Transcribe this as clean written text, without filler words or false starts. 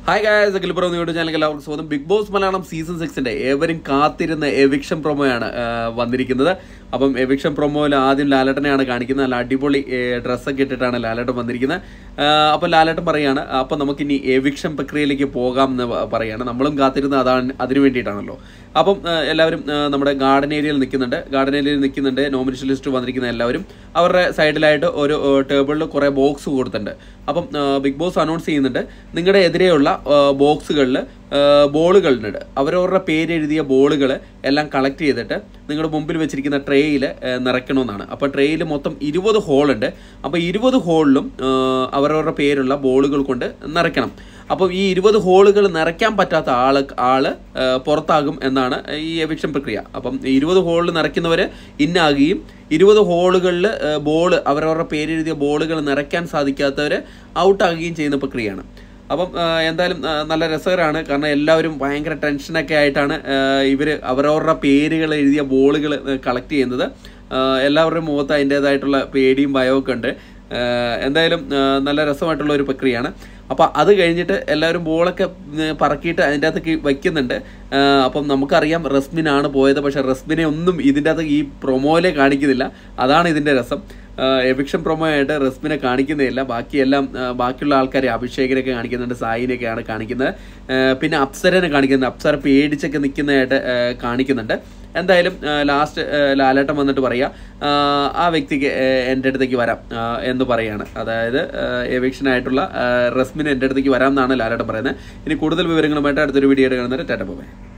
Hi guys, Akilpro YouTube channel എല്ലാവർക്കും സ്വാഗതം. Bigg Boss Malayalam season 6ന്റെ ഏവരും കാത്തിരുന്ന എവിക്ഷൻ പ്രൊമോയാണ് വന്നിരിക്കുന്നത്. അപ്പം എവിക്ഷൻ പ്രൊമോയിൽ ആദ്യം ലാലേട്ടനെയാണ് കാണിക്കുന്നത്. നല്ല അടിപൊളി ഡ്രസ്സൊക്കെ ഇട്ടിട്ടാണ് ലാലേട്ടൻ വന്നിരിക്കുന്നത്. അപ്പോൾ ലാലേട്ടൻ പറയാണ് അപ്പോൾ നമുക്കിനി എവിക്ഷൻ പ്രക്രിയയിലേക്ക് പോകാം എന്ന് പറയാണ്. നമ്മളും കാത്തിരുന്ന അതിനു വേണ്ടിയിട്ടാണല്ലോ. അപ്പം എല്ലാവരും നമ്മുടെ ഗാർഡൻ ഏരിയയിൽ നിൽക്കുന്നുണ്ട്. നോമിനേഷൻ ലിസ്റ്റ് വന്നിരിക്കുന്ന എല്ലാവരും അവരുടെ സൈഡിലായിട്ട് ഒരു ടേബിളിൽ കുറേ ബോക്സ് കൊടുത്തിട്ടുണ്ട്. അപ്പം ബിഗ് ബോസ് അനൗൺസ് ചെയ്യുന്നുണ്ട്, നിങ്ങളുടെ എതിരെയുള്ള ബോക്സുകളിൽ ബോളുകളുണ്ട്. അവരവരുടെ പേരെഴുതിയ ബോളുകൾ എല്ലാം കളക്ട് ചെയ്തിട്ട് നിങ്ങളുടെ മുമ്പിൽ വെച്ചിരിക്കുന്ന ട്രേയിൽ നിറയ്ക്കണമെന്നാണ്. അപ്പോൾ ട്രേയിൽ മൊത്തം 20 ഹോളുണ്ട്. അപ്പോൾ 20 ഹോളിലും അവരവരുടെ പേരുള്ള ബോളുകൾ കൊണ്ട് നിറയ്ക്കണം. അപ്പം ഈ 20 ഹോളുകൾ നിറയ്ക്കാൻ പറ്റാത്ത ആള് പുറത്താകും എന്നാണ് ഈ എവിക്ഷൻ പ്രക്രിയ. അപ്പം 20 ഹോളിൽ നിറയ്ക്കുന്നവർ ഇന്നാകുകയും 20 ഹോളുകളിൽ അവരവരുടെ പേരെഴുതിയ ബോളുകൾ നിറയ്ക്കാൻ സാധിക്കാത്തവർ ഔട്ടാകുകയും ചെയ്യുന്ന പ്രക്രിയയാണ്. അപ്പം എന്തായാലും നല്ല രസകരമാണ്. കാരണം എല്ലാവരും ഭയങ്കര ടെൻഷനൊക്കെ ആയിട്ടാണ് ഇവർ അവരവരുടെ പേരുകൾ എഴുതിയ ബോളുകൾ കളക്ട് ചെയ്യുന്നത്. എല്ലാവരുടെയും മുഖത്ത് അതിൻ്റേതായിട്ടുള്ള പേടിയും ഭയമൊക്കെ ഉണ്ട്. എന്തായാലും നല്ല രസമായിട്ടുള്ള ഒരു പ്രക്രിയയാണ്. അപ്പോൾ അത് കഴിഞ്ഞിട്ട് എല്ലാവരും ബോളൊക്കെ പറക്കിയിട്ട് അതിൻ്റെ അകത്തേക്ക് വയ്ക്കുന്നുണ്ട്. അപ്പം നമുക്കറിയാം റസ്മിനാണ് പോയത്. പക്ഷേ റസ്മിനെ ഒന്നും ഇതിൻ്റെ അകത്ത് ഈ പ്രൊമോയിലെ കാണിക്കുന്നില്ല. അതാണ് ഇതിൻ്റെ രസം. എവിക്ഷൻ പ്രൊമോ ആയിട്ട് റസ്മിനെ കാണിക്കുന്നില്ല. ബാക്കിയുള്ള ആൾക്കാരെ അഭിഷേകിനൊക്കെ കാണിക്കുന്നുണ്ട്, സായിനെയൊക്കെയാണ് കാണിക്കുന്നത്. പിന്നെ അപ്സരനെ കാണിക്കുന്നുണ്ട്. അപ്സര പേടിച്ചൊക്കെ നിൽക്കുന്നതായിട്ട് കാണിക്കുന്നുണ്ട്. എന്തായാലും ലാസ്റ്റ് ലാലേട്ടൻ വന്നിട്ട് പറയുക, ആ വ്യക്തിക്ക് എൻ്റെ അടുത്തേക്ക് വരാം എന്ന് പറയാണ്. അതായത് എവിക്ഷനായിട്ടുള്ള റസ്മിന് എൻ്റെ അടുത്തേക്ക് വരാം എന്നാണ് ലാലേട്ടൻ പറയുന്നത്. ഇനി കൂടുതൽ വിവരങ്ങളുമായിട്ട് അടുത്തൊരു വീഡിയോ കാണുന്നത്. Tata by.